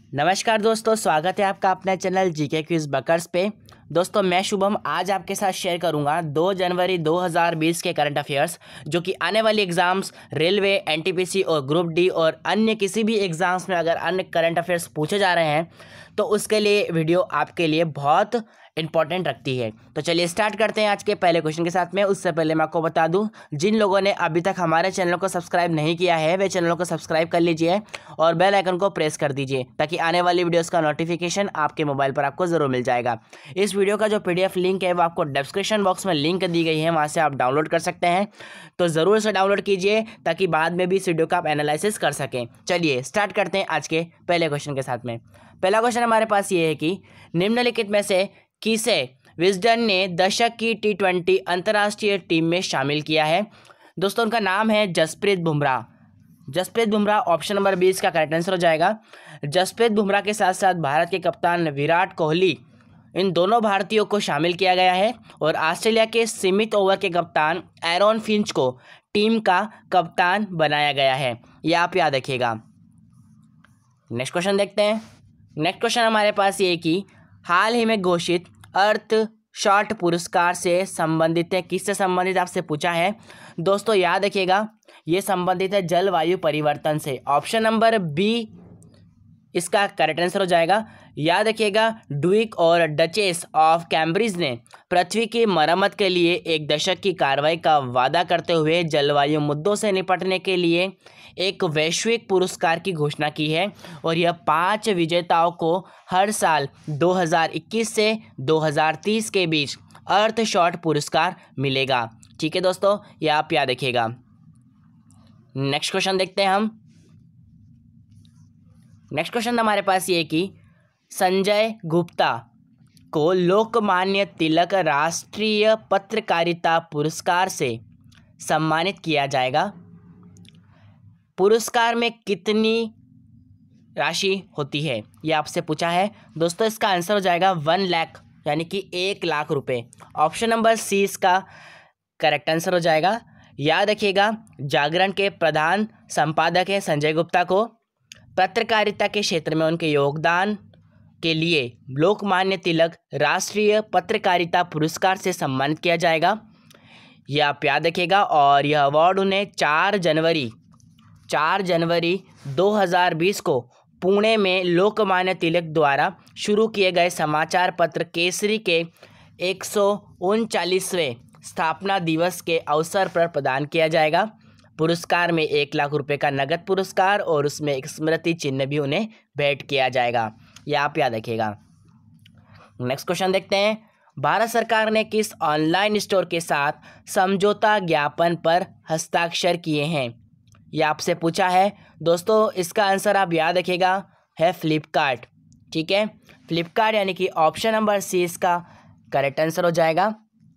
नमस्कार दोस्तों, स्वागत है आपका अपने चैनल जीके क्विज बकर्स पे। दोस्तों मैं शुभम आज आपके साथ शेयर करूंगा 2 जनवरी 2020 के करंट अफेयर्स, जो कि आने वाली एग्जाम्स रेलवे, एनटीपीसी और ग्रुप डी और अन्य किसी भी एग्जाम्स में अगर अन्य करंट अफेयर्स पूछे जा रहे हैं तो उसके लिए वीडियो आपके लिए बहुत इंपॉर्टेंट रखती है। तो चलिए स्टार्ट करते हैं आज के पहले क्वेश्चन के साथ में। उससे पहले मैं आपको बता दूं, जिन लोगों ने अभी तक हमारे चैनल को सब्सक्राइब नहीं किया है वे चैनल को सब्सक्राइब कर लीजिए और बेल आइकन को प्रेस कर दीजिए ताकि आने वाली वीडियोस का नोटिफिकेशन आपके मोबाइल पर आपको ज़रूर मिल जाएगा। इस वीडियो का जो पीडीएफ लिंक है वो आपको डिस्क्रिप्शन बॉक्स में लिंक दी गई है, वहाँ से आप डाउनलोड कर सकते हैं। तो ज़रूर से डाउनलोड कीजिए ताकि बाद में भी इस वीडियो का आप एनालिसिस कर सकें। चलिए स्टार्ट करते हैं आज के पहले क्वेश्चन के साथ में। पहला क्वेश्चन हमारे पास ये है कि निम्नलिखित में से किसे विजडन ने दशक की T20 अंतर्राष्ट्रीय टीम में शामिल किया है। दोस्तों उनका नाम है जसप्रीत बुमराह। जसप्रीत बुमराह ऑप्शन नंबर 20 का करेक्ट आंसर हो जाएगा। जसप्रीत बुमराह के साथ साथ भारत के कप्तान विराट कोहली, इन दोनों भारतीयों को शामिल किया गया है और ऑस्ट्रेलिया के सीमित ओवर के कप्तान एरॉन फिंच को टीम का कप्तान बनाया गया है। यह आप याद रखिएगा। नेक्स्ट क्वेश्चन देखते हैं। नेक्स्ट क्वेश्चन हमारे पास ये कि हाल ही में घोषित अर्थ शॉट पुरस्कार से संबंधित है। किससे संबंधित आपसे पूछा है। दोस्तों याद रखिएगा, ये संबंधित है जलवायु परिवर्तन से। ऑप्शन नंबर बी इसका करेक्ट आंसर हो जाएगा। याद रखिएगा, ड्यूक और डचेस ऑफ कैम्ब्रिज ने पृथ्वी की मरम्मत के लिए एक दशक की कार्रवाई का वादा करते हुए जलवायु मुद्दों से निपटने के लिए एक वैश्विक पुरस्कार की घोषणा की है और यह 5 विजेताओं को हर साल 2021 से 2030 के बीच अर्थ शॉट पुरस्कार मिलेगा। ठीक है दोस्तों, यह आप याद रखिएगा। नेक्स्ट क्वेश्चन देखते हैं हम। नेक्स्ट क्वेश्चन हमारे पास ये कि संजय गुप्ता को लोकमान्य तिलक राष्ट्रीय पत्रकारिता पुरस्कार से सम्मानित किया जाएगा। पुरस्कार में कितनी राशि होती है, यह आपसे पूछा है। दोस्तों इसका आंसर हो जाएगा 1 लाख, यानी कि 1 लाख रुपए। ऑप्शन नंबर सी इसका करेक्ट आंसर हो जाएगा। याद रखिएगा, जागरण के प्रधान संपादक हैं संजय गुप्ता को पत्रकारिता के क्षेत्र में उनके योगदान के लिए लोकमान्य तिलक राष्ट्रीय पत्रकारिता पुरस्कार से सम्मानित किया जाएगा। यह आप याद रखिएगा। और यह अवार्ड उन्हें 4 जनवरी 2020 को पुणे में लोकमान्य तिलक द्वारा शुरू किए गए समाचार पत्र केसरी के 139वें स्थापना दिवस के अवसर पर प्रदान किया जाएगा। पुरस्कार में 1 लाख रुपए का नगद पुरस्कार और उसमें एक स्मृति चिन्ह भी उन्हें भेंट किया जाएगा। यह आप याद रखिएगा। नेक्स्ट क्वेश्चन देखते हैं। भारत सरकार ने किस ऑनलाइन स्टोर के साथ समझौता ज्ञापन पर हस्ताक्षर किए हैं, यह आपसे पूछा है। दोस्तों इसका आंसर आप याद रखिएगा है फ्लिपकार्ट। ठीक है, फ्लिपकार्ट, यानी कि ऑप्शन नंबर सी इसका करेक्ट आंसर हो जाएगा।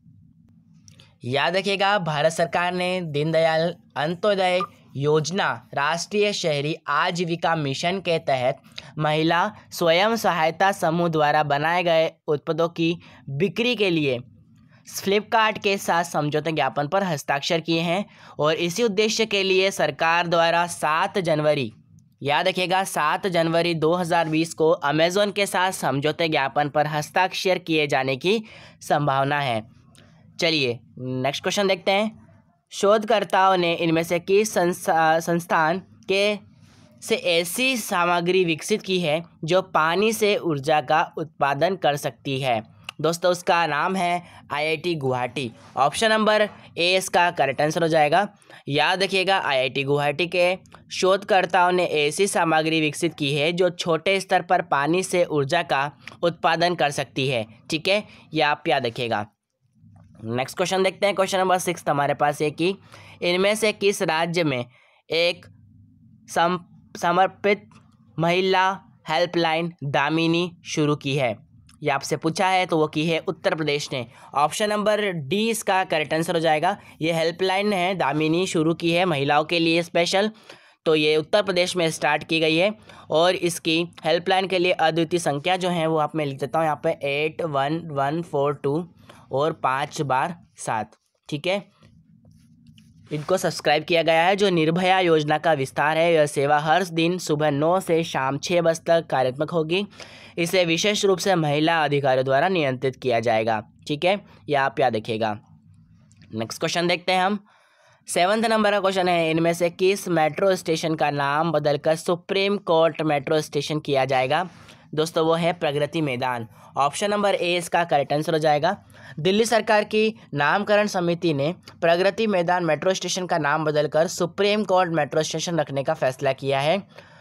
याद रखिएगा, भारत सरकार ने दीनदयाल अंत्योदय योजना राष्ट्रीय शहरी आजीविका मिशन के तहत महिला स्वयं सहायता समूह द्वारा बनाए गए उत्पादों की बिक्री के लिए फ्लिपकार्ट के साथ समझौता ज्ञापन पर हस्ताक्षर किए हैं और इसी उद्देश्य के लिए सरकार द्वारा 7 जनवरी, याद रखिएगा 7 जनवरी 2020 को अमेज़न के साथ समझौते ज्ञापन पर हस्ताक्षर किए जाने की संभावना है। चलिए नेक्स्ट क्वेश्चन देखते हैं। शोधकर्ताओं ने इनमें से किस संस्थान के से ऐसी सामग्री विकसित की है जो पानी से ऊर्जा का उत्पादन कर सकती है। दोस्तों उसका नाम है IIT Guwahati. Option number A इसका करेक्ट आंसर हो जाएगा। याद रखिएगा, IIT गुवाहाटी के शोधकर्ताओं ने ऐसी सामग्री विकसित की है जो छोटे स्तर पर पानी से ऊर्जा का उत्पादन कर सकती है। ठीक है, यह आप याद रखिएगा। नेक्स्ट क्वेश्चन देखते हैं। क्वेश्चन नंबर 6 हमारे पास है कि इनमें से किस राज्य में एक समर्पित महिला हेल्पलाइन दामिनी शुरू की है, यह आपसे पूछा है। तो वो की है उत्तर प्रदेश ने। ऑप्शन नंबर डी इसका करेक्ट आंसर हो जाएगा। ये हेल्पलाइन है दामिनी शुरू की है महिलाओं के लिए स्पेशल। तो ये उत्तर प्रदेश में स्टार्ट की गई है और इसकी हेल्पलाइन के लिए अद्वितीय संख्या जो है वो आप मैं लिख देता हूँ यहाँ पे 81142 और 5 बार 7। ठीक है, इनको सब्सक्राइब किया गया है। जो निर्भया योजना का विस्तार है, यह सेवा हर दिन सुबह 9 से शाम 6 बजे तक कार्यात्मक होगी। इसे विशेष रूप से महिला अधिकारियों द्वारा नियंत्रित किया जाएगा। ठीक है, यह आप याद रखिएगा। नेक्स्ट क्वेश्चन देखते हैं हम। 7th नंबर का क्वेश्चन है, इनमें से किस मेट्रो स्टेशन का नाम बदलकर सुप्रीम कोर्ट मेट्रो स्टेशन किया जाएगा? दोस्तों वो है Pragati Maidan. Option number A इसका करेक्ट आंसर हो जाएगा। दिल्ली सरकार की नामकरण समिति ने प्रगति मैदान मेट्रो स्टेशन का नाम बदलकर सुप्रीम कोर्ट मेट्रो स्टेशन रखने का फैसला किया है।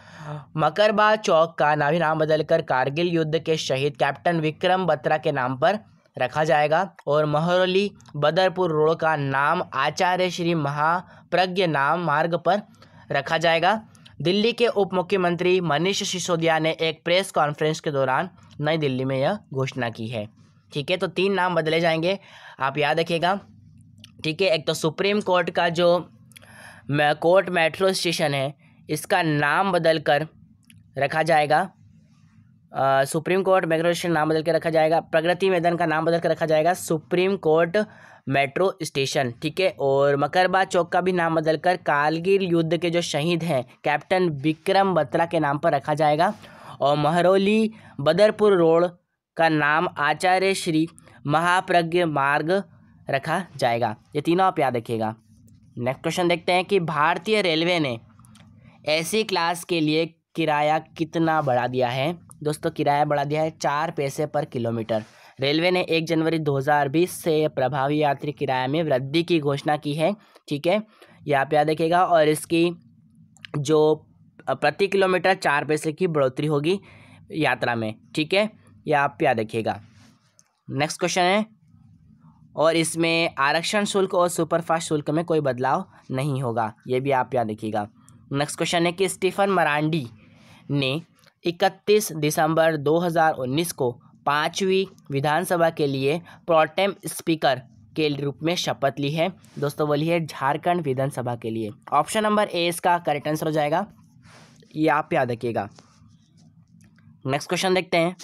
मकरबा चौक का नाम बदलकर कारगिल युद्ध के शहीद कैप्टन विक्रम बत्रा के नाम पर रखा जाएगा और महरौली बदरपुर रोड का नाम आचार्य श्री महाप्रज्ञ नाम मार्ग पर रखा जाएगा। दिल्ली के उप मुख्यमंत्री मनीष सिसोदिया ने एक प्रेस कॉन्फ्रेंस के दौरान नई दिल्ली में यह घोषणा की है। ठीक है, तो 3 नाम बदले जाएंगे, आप याद रखिएगा। ठीक है, एक तो सुप्रीम कोर्ट का जो कोर्ट मेट्रो स्टेशन है, इसका नाम बदल कर रखा जाएगा, सुप्रीम कोर्ट मेट्रो स्टेशन नाम बदल के रखा जाएगा। प्रगति मैदान का नाम बदल कर रखा जाएगा सुप्रीम कोर्ट मेट्रो स्टेशन। ठीक है, और मकरबा चौक का भी नाम बदलकर कारगिल युद्ध के जो शहीद हैं कैप्टन विक्रम बत्रा के नाम पर रखा जाएगा। और महरौली बदरपुर रोड का नाम आचार्य श्री महाप्रज्ञ मार्ग रखा जाएगा। ये तीनों आप याद रखिएगा। नेक्स्ट क्वेश्चन देखते हैं कि भारतीय रेलवे ने एसी क्लास के लिए किराया कितना बढ़ा दिया है? दोस्तों किराया बढ़ा दिया है 4 पैसे पर किलोमीटर। रेलवे ने 1 जनवरी 2020 से प्रभावी यात्री किराया में वृद्धि की घोषणा की है। ठीक है, ये आप याद रखिएगा। और इसकी जो प्रति किलोमीटर 4 पैसे की बढ़ोतरी होगी यात्रा में। ठीक है, ये आप याद रखिएगा। नेक्स्ट क्वेश्चन है, और इसमें आरक्षण शुल्क और सुपरफास्ट शुल्क में कोई बदलाव नहीं होगा, ये भी आप याद रखिएगा। नेक्स्ट क्वेश्चन है कि स्टीफन मरांडी ने 31 दिसंबर 2019 को 5वीं विधानसभा के लिए प्रोटेम स्पीकर के रूप में शपथ ली है। दोस्तों वो ली है झारखंड विधानसभा के लिए। ऑप्शन नंबर ए इसका करेक्ट आंसर हो जाएगा, ये आप याद रखिएगा। नेक्स्ट क्वेश्चन देखते हैं,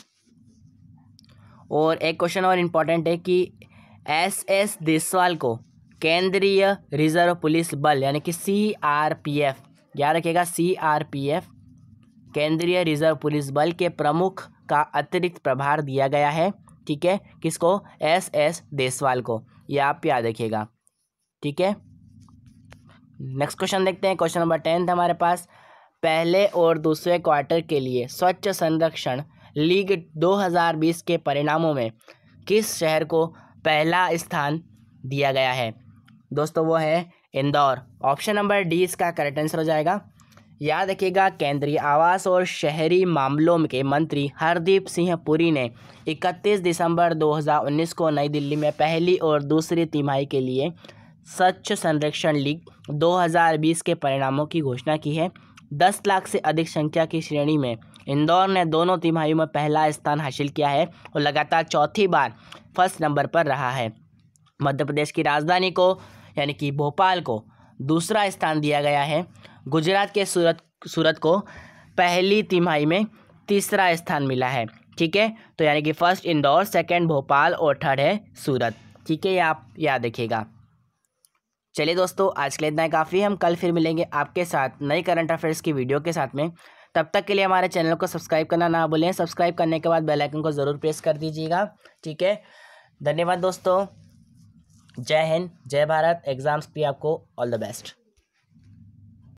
और एक क्वेश्चन और इम्पॉर्टेंट है कि एस देशवाल को केंद्रीय रिजर्व पुलिस बल यानी कि CRPF, याद रखिएगा CRPF केंद्रीय रिजर्व पुलिस बल के प्रमुख का अतिरिक्त प्रभार दिया गया है। ठीक है, किसको? एस देशवाल को, ये आप याद रखिएगा। ठीक है, नेक्स्ट क्वेश्चन देखते हैं। क्वेश्चन नंबर 10 हमारे पास, पहले और दूसरे क्वार्टर के लिए स्वच्छ संरक्षण लीग 2020 के परिणामों में किस शहर को पहला स्थान दिया गया है? दोस्तों वो है इंदौर। ऑप्शन नंबर डी इसका करेक्ट आंसर हो जाएगा। याद रखिएगा, केंद्रीय आवास और शहरी मामलों के मंत्री हरदीप सिंह पुरी ने 31 दिसंबर 2019 को नई दिल्ली में पहली और दूसरी तिमाही के लिए स्वच्छ संरक्षण लीग 2020 के परिणामों की घोषणा की है। 10 लाख से अधिक संख्या की श्रेणी में इंदौर ने दोनों तिमाहियों में पहला स्थान हासिल किया है और लगातार चौथी बार फर्स्ट नंबर पर रहा है। मध्य प्रदेश की राजधानी को यानी कि भोपाल को दूसरा स्थान दिया गया है। गुजरात के सूरत को पहली तिमाही में तीसरा स्थान मिला है। ठीक है, तो यानी कि फर्स्ट इंदौर, सेकंड भोपाल और थर्ड है सूरत। ठीक है, ये आप याद रखिएगा। चलिए दोस्तों, आज के लिए इतना ही काफ़ी। हम कल फिर मिलेंगे आपके साथ नई करंट अफेयर्स की वीडियो के साथ में। तब तक के लिए हमारे चैनल को सब्सक्राइब करना ना भूलें। सब्सक्राइब करने के बाद बेल आइकन को ज़रूर प्रेस कर दीजिएगा। ठीक है, धन्यवाद दोस्तों। जय हिंद, जय भारत। एग्जाम्स के लिए आपको ऑल द बेस्ट।